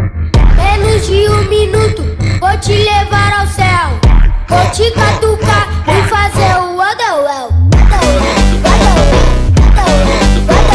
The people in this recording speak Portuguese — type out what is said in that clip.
Menos de um minuto, vou te levar ao céu. Vou te catucar.